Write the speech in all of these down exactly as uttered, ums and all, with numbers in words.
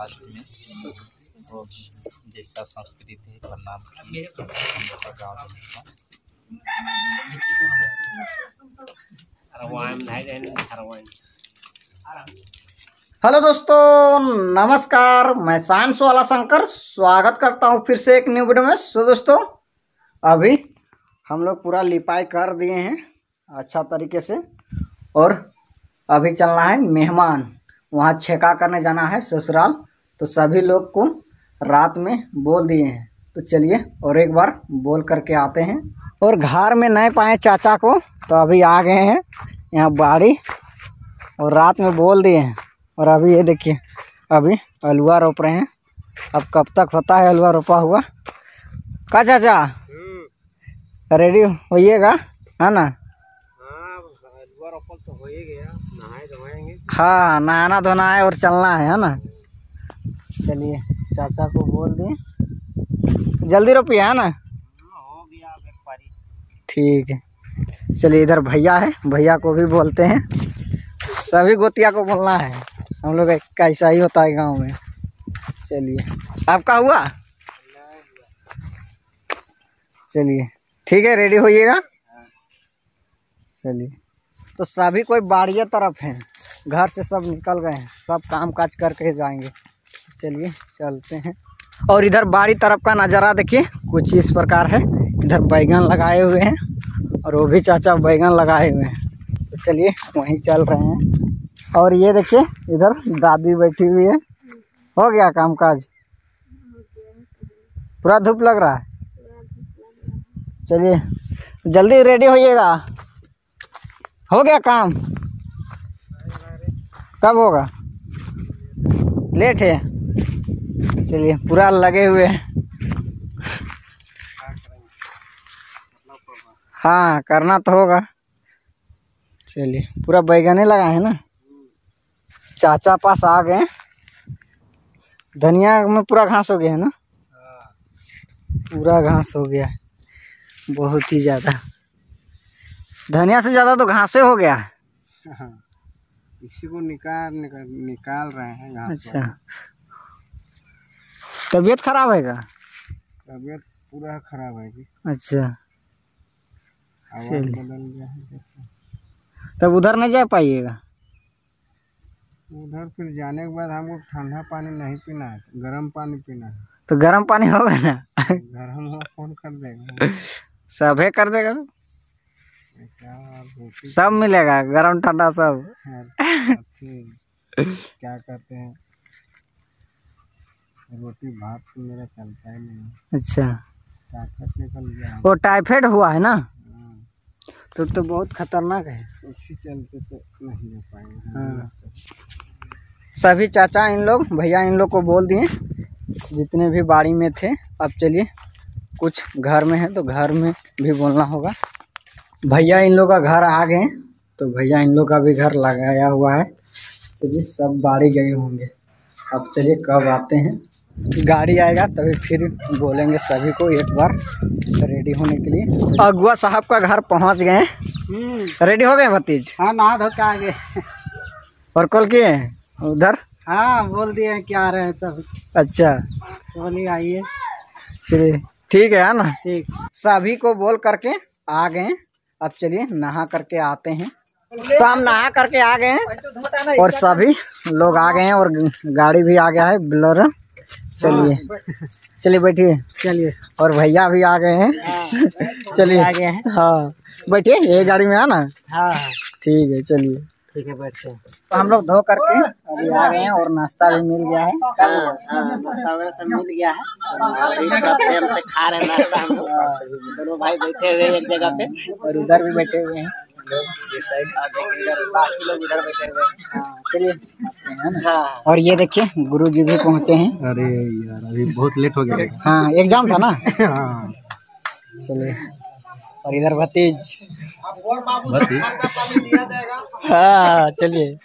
समाज में वो जैसा संस्कृति है प्रणाम की गाँव हेलो दोस्तों, नमस्कार। मैं साइंस वाला शंकर स्वागत करता हूं फिर से एक न्यू वीडियो में। सो दोस्तों, अभी हम लोग पूरा लिपाई कर दिए हैं अच्छा तरीके से, और अभी चलना है मेहमान, वहां छेका करने जाना है ससुराल। तो सभी लोग को रात में बोल दिए हैं, तो चलिए और एक बार बोल करके आते हैं। और घर में नहीं पाए चाचा को, तो अभी आ गए हैं यहाँ बाड़ी, और रात में बोल दिए हैं। और अभी ये देखिए, अभी अलुआ रोप रहे हैं। अब कब तक होता है अलुआ रोपा हुआ का चाचा? रेडी होइएगा है ना? हाँ, अलुआ रोपल तो हो ही गया, नहाए धोएंगे। हाँ, नहाना धोना है और चलना है है ना? चलिए, चाचा को बोल दिए जल्दी रोपिए है ना? हो गया व्यापारी। ठीक है, चलिए इधर भैया है, भैया को भी बोलते हैं। सभी गोतिया को बोलना है, हम लोग का ऐसा ही होता है गांव में। चलिए, आपका हुआ? चलिए ठीक है, रेडी होइएगा। चलिए, तो सभी कोई बाड़िया तरफ हैं, घर से सब निकल गए हैं, सब काम काज करके जाएंगे। चलिए चलते हैं। और इधर बाड़ी तरफ का नज़ारा देखिए कुछ इस प्रकार है। इधर बैगन लगाए हुए हैं, और वो भी चाचा बैगन लगाए हुए हैं। तो चलिए वहीं चल रहे हैं। और ये देखिए, इधर दादी बैठी हुई है। हो गया काम काज? पूरा धूप लग रहा है। चलिए जल्दी रेडी होइएगा। हो गया काम? कब होगा? लेट है। चलिए, पूरा लगे हुए हैं। हाँ, करना तो होगा। चलिए, पूरा बैगने लगा है ना? चाचा पास आ गए। धनिया में पूरा घास हो गया है ना? पूरा घास हो गया है, बहुत ही ज़्यादा। धनिया से ज़्यादा तो घासे हो गया है। इसी को निकाल निकाल निकाल रहे हैं घास। अच्छा, तबीयत खराब है का? तबीयत पूरा खराब है जी। अच्छा, आवाज बदल गया है। तब उधर नहीं जा पाइएगा? उधर फिर जाने के बाद हमको ठंडा पानी नहीं पीना है, गर्म पानी पीना है। तो गर्म पानी होगा ना? गर्म हुआ कौन कर देगा? सभे कर देगा, क्या सब मिलेगा, गर्म ठंडा सब। क्या कहते हैं, रोटी भात तो मेरा चलता ही नहीं। अच्छा, टाइफाइड निकल गया। वो टाइफाइड हुआ है ना? तो तो बहुत खतरनाक है। इसी चलते तो नहीं हो पाएंगे। हाँ, सभी चाचा इन लोग भैया इन लोग को बोल दिए जितने भी बाड़ी में थे। अब चलिए, कुछ घर में है तो घर में भी बोलना होगा। भैया इन लोग का घर आ गए, तो भैया इन लोग का भी घर लगाया हुआ है। चलिए, सब बाड़ी गए होंगे। अब चलिए कब आते हैं, गाड़ी आएगा तभी फिर बोलेंगे सभी को एक बार रेडी होने के लिए। अगुआ साहब का घर पहुंच गए। रेडी हो गए भतीज? हाँ, नहा धो के आ गए। और कॉल किए उधर? हाँ, बोल दिए कि आ रहे हैं सब। अच्छा, बोलिए आइए। चलिए ठीक है ना? ठीक, सभी को बोल करके आ गए। अब चलिए नहा करके आते हैं। तो हम नहा करके आ गए हैं, और सभी लोग आ गए हैं, और गाड़ी भी आ गया है बोलेरो। चलिए चलिए बैठिए। चलिए, और भैया भी आ गए हैं। चलिए आ गए हैं। हाँ, बैठिए, ये गाड़ी में है ना? हाँ ठीक है, चलिए ठीक है, बैठते हैं। तो हम लोग धो करके अभी आ गए हैं, और नाश्ता भी मिल गया है। नाश्ता वगैरह सब मिल गया है, प्रेम से खा रहे हैं नाश्ता हम लोग। दोनों भाई बैठे हुए एक जगह पे, और उधर भी बैठे हुए हैं लोग, इस साइड, बाकी लोग इधर बैठे हुए हैं। हाँ, चलिए है ना? हाँ। और ये देखिए, गुरुजी भी पहुँचे हैं। अरे यार, अभी बहुत लेट हो गया। हाँ, एग्जाम था ना? हाँ। चलिए, और इधर भतीज भतीज हाँ, चलिए।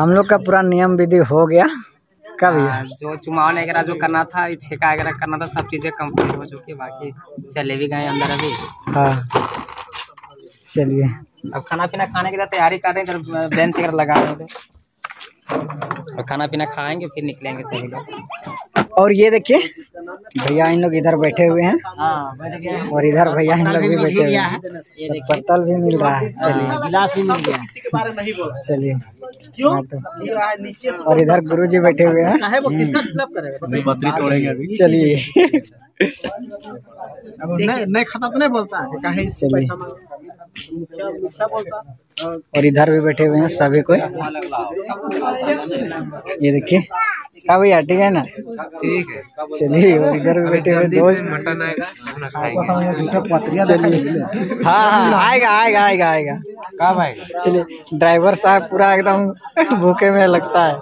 हम लोग का पूरा नियम विधि हो गया। कब हाँ, जो चुमाव वगैरह जो करना था, छेका वगैरह करना था, सब चीजें कंप्लीट हो चुकी है। बाकी चले भी गए अंदर अभी। हाँ चलिए, अब खाना पीना खाने की तो तैयारी कर रहे हैं, इधर बेंच वगैरह लगा रहे हैं, और खाना पीना खाएंगे फिर निकलेंगे सभी लोग। और ये देखिए भैया इन लोग इधर बैठे हुए हैं, हाँ बैठ गए हैं। और इधर भैया इन लोग भी बैठे हुए हैं। ये देखिए पत्तल भी मिल रहा है। चलिए गिलास भी मिल गया। चलिए, हाँ तो और इधर गुरु जी बैठे हुए हैं। बकरी तोड़ेंगे अभी। चलिए नहीं खाता तो नहीं बोलता है, काहे चलिए, और इधर भी बैठे हुए हैं सभी कोई। ये देखिए, हाँ भैया ठीक है ना, ठीक है। चलिए, और इधर भी बैठे हुए दोस्त। मटन आएगा, चलिए, हाँ हाँ आएगा आएगा आएगा आएगा कब आएगा? चलिए, ड्राइवर साहब पूरा एकदम भूखे में लगता है।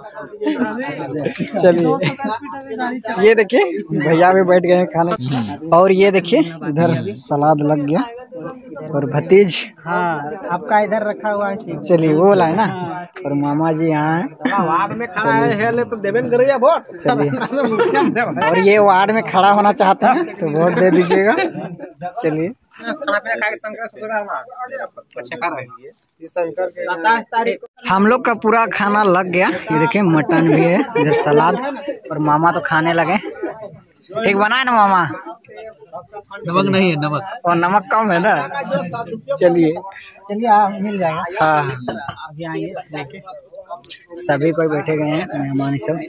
चलिए, ये देखिए भैया भी बैठ गए हैं खाने। और ये देखिए इधर सलाद लग गया, और भतीज हाँ आपका इधर रखा हुआ है। चलिए वो वाला है ना, और मामा जी यहाँ हैं। वार्ड में खड़ा है हेले तो देवेन करिए वोट। चलिए, और ये वार्ड में खड़ा होना चाहते हैं तो वोट दे दीजिएगा। चलिए, खाना पीना खा के शंकर सत्ताईस तारीख हम लोग का पूरा खाना लग गया। ये देखिए मटन भी है, इधर सलाद, और मामा तो खाने लगे। ठीक बना है ना मामा? नमक नहीं है, नमक और नमक कम है ना। चलिए चलिए आप मिल जाएगा। हाँ, अभी आएंगे लेके। सभी कोई बैठे गए हैं मेहमान सब।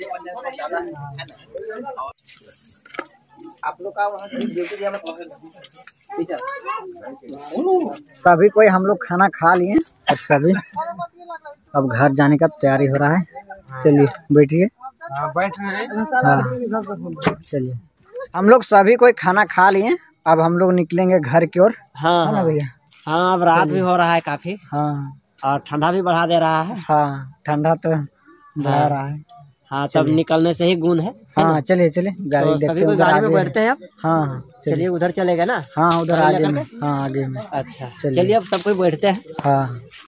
आप लोग का वहाँ सभी कोई हम लोग खाना खा लिए, और सभी अब घर जाने का तैयारी हो रहा है। चलिए बैठिए। बैठ रहे हैं। हाँ चलिए, हम लोग सभी कोई खाना खा लिए, अब हम लोग निकलेंगे घर की ओर। हाँ है ना भैया? हाँ अब रात भी हो रहा है काफी, हाँ और ठंडा भी बढ़ा दे रहा है। हाँ, ठंडा तो बढ़ा रहा है। हाँ तब निकलने से ही गुण है। हाँ चलिए चलिए, गाड़ी तो देखते सभी कोई उधर गाड़ी में आगे। बैठते हैं अब। हाँ चलिए उधर चलेगा ना। हाँ उधर गाड़ी आगे लेकर में, हाँ आगे में। अच्छा चलिए। चलिए अब सब कोई बैठते हैं। हाँ